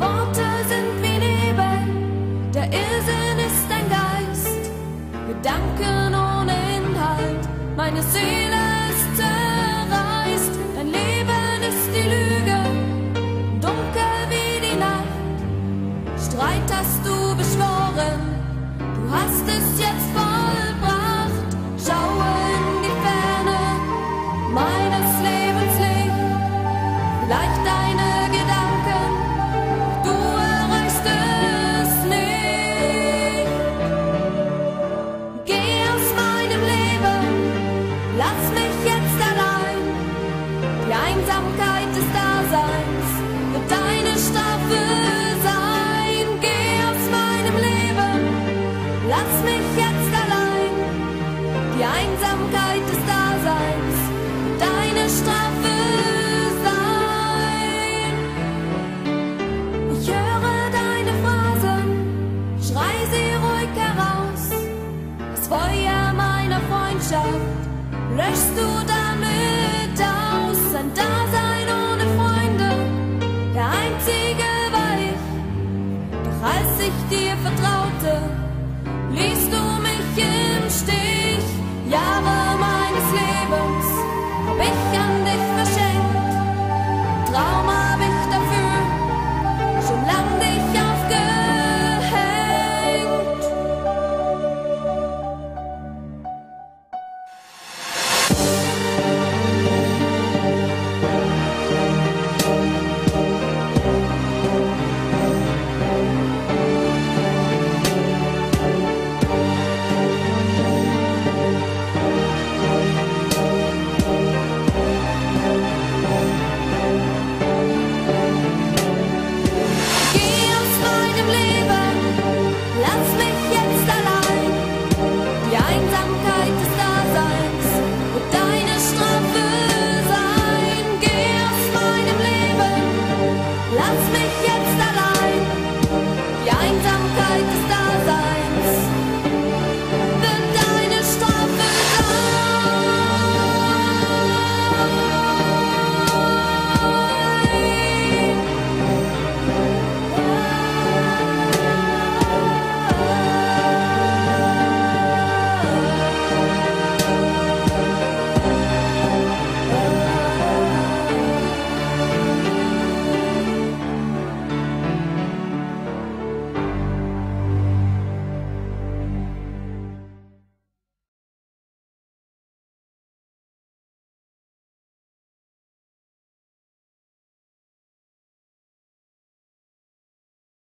Worte sind wie Nebel, der Irrsinn ist ein Geist, Gedanken ohne Inhalt, meine Seele ist zerreißt, dein Leben ist die Lüge, dunkel wie die Nacht, Streit hast du beschworen, du hast es jetzt vollbracht, schaue in die Ferne meines Lebens Licht, vielleicht deine Gedanken, du erreichst es nicht. Geh aus meinem Leben, lass mich jetzt allein, die Einsamkeit des Daseins wird deine Strafe sein. Geh aus meinem Leben, lass mich jetzt allein, die Einsamkeit des Daseins wird deine Strafe sein. Ich höre deine Phrasen, schrei sie ruhig heraus, das Feuer meiner Freundschaft löschst du damit aus, ein Dasein